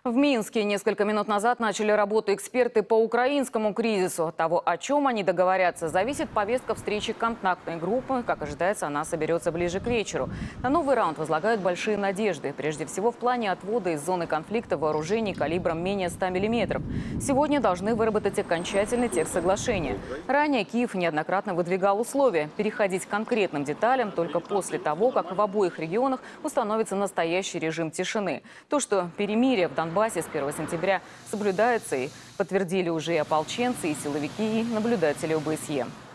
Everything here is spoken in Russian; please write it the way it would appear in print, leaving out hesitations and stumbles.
В Минске несколько минут назад начали работу эксперты по украинскому кризису. От того, о чем они договорятся, зависит повестка встречи контактной группы. Как ожидается, она соберется ближе к вечеру. На новый раунд возлагают большие надежды. Прежде всего, в плане отвода из зоны конфликта вооружений калибром менее 100 мм. Сегодня должны выработать окончательный текст соглашения. Ранее Киев неоднократно выдвигал условия переходить к конкретным деталям только после того, как в обоих регионах установится настоящий режим тишины. То, что перемирие в Донбассе с 1 сентября соблюдается, и подтвердили уже и ополченцы, и силовики, и наблюдатели ОБСЕ.